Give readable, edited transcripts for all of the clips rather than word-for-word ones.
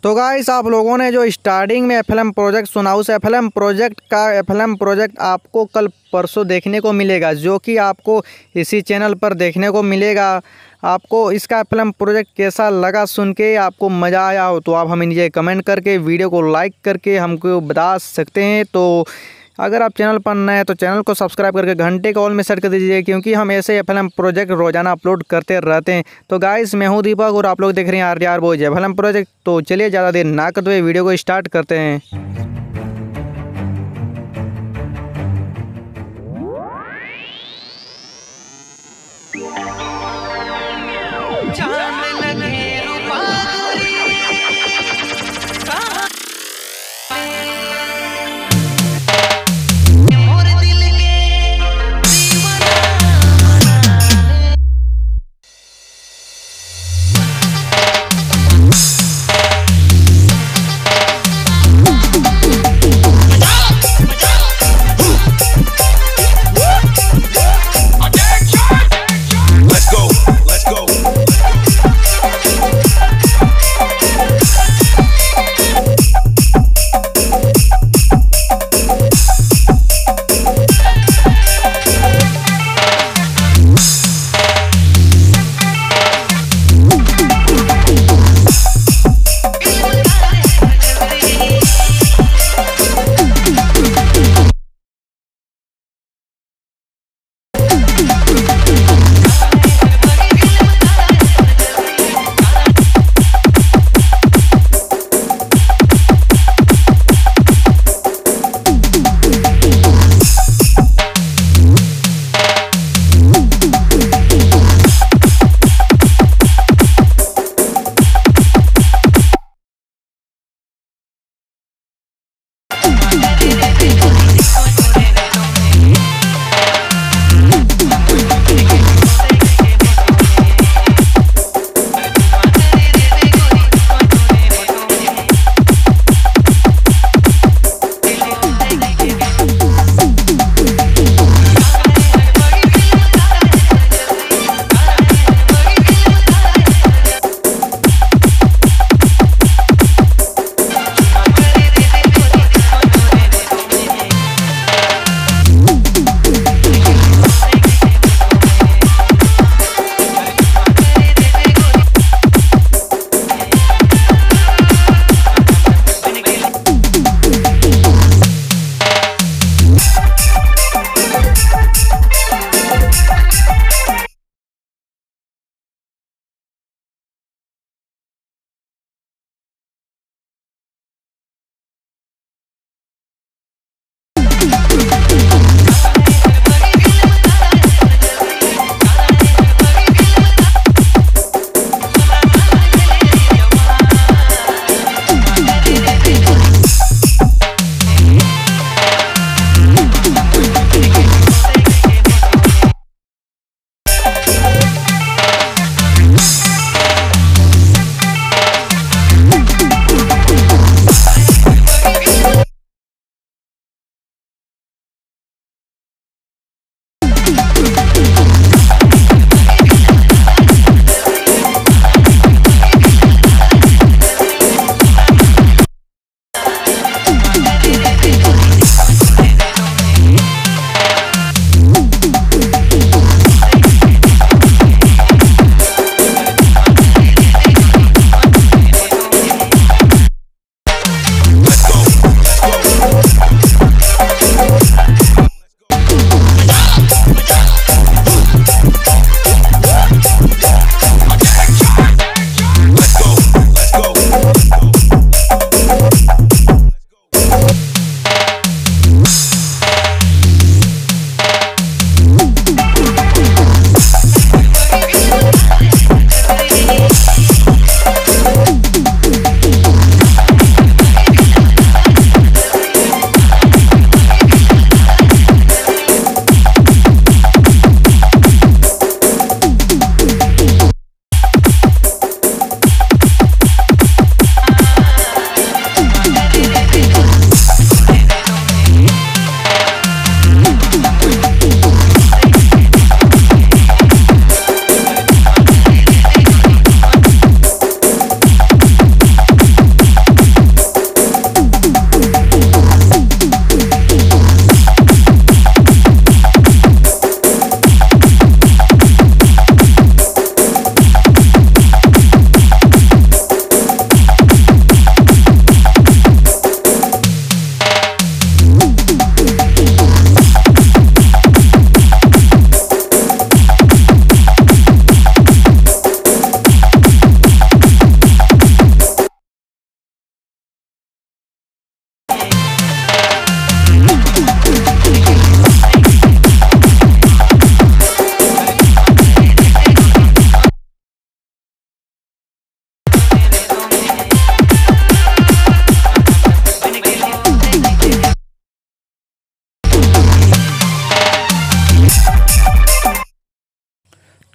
तो गाइस आप लोगों ने जो स्टार्टिंग में एफएलएम प्रोजेक्ट सुना, उस एफएलएम प्रोजेक्ट आपको कल परसों देखने को मिलेगा, जो कि आपको इसी चैनल पर देखने को मिलेगा। आपको इसका एफएलएम प्रोजेक्ट कैसा लगा, सुन के आपको मज़ा आया हो तो आप हमें नीचे कमेंट करके वीडियो को लाइक करके हमको बता सकते हैं। तो अगर आप चैनल पर नए हैं तो चैनल को सब्सक्राइब करके घंटे को ऑल में सेट कर दीजिए, क्योंकि हम ऐसे एफएलएम प्रोजेक्ट रोजाना अपलोड करते रहते हैं। तो गाइस मैं हूं दीपक और आप लोग देख रहे हैं आर बॉयज एफएलएम प्रोजेक्ट। तो चलिए ज़्यादा देर ना करते हुए वीडियो को स्टार्ट करते हैं।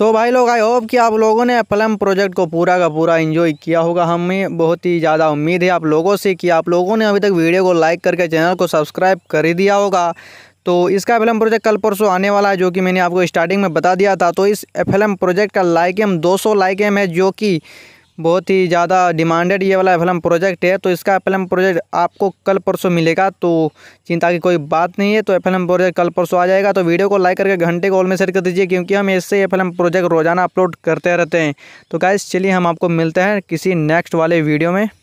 तो भाई लोग, आई होप कि आप लोगों ने एफएलएम प्रोजेक्ट को पूरा का पूरा एंजॉय किया होगा। हमें बहुत ही ज़्यादा उम्मीद है आप लोगों से कि आप लोगों ने अभी तक वीडियो को लाइक करके चैनल को सब्सक्राइब कर ही दिया होगा। तो इसका एफएलएम प्रोजेक्ट कल परसों आने वाला है, जो कि मैंने आपको स्टार्टिंग में बता दिया था। तो इस एफएलएम प्रोजेक्ट का लाइक एम 200 लाइक एम है, जो कि बहुत ही ज़्यादा डिमांडेड ये वाला एफएलएम प्रोजेक्ट है। तो इसका एफएलएम प्रोजेक्ट आपको कल परसों मिलेगा, तो चिंता की कोई बात नहीं है। तो एफएलएम प्रोजेक्ट कल परसों आ जाएगा। तो वीडियो को लाइक करके घंटे को ऑल में शेयर कर दीजिए, क्योंकि हम ऐसे एफएलएम प्रोजेक्ट रोजाना अपलोड करते रहते हैं। तो गाइस चलिए हम आपको मिलते हैं किसी नेक्स्ट वाले वीडियो में।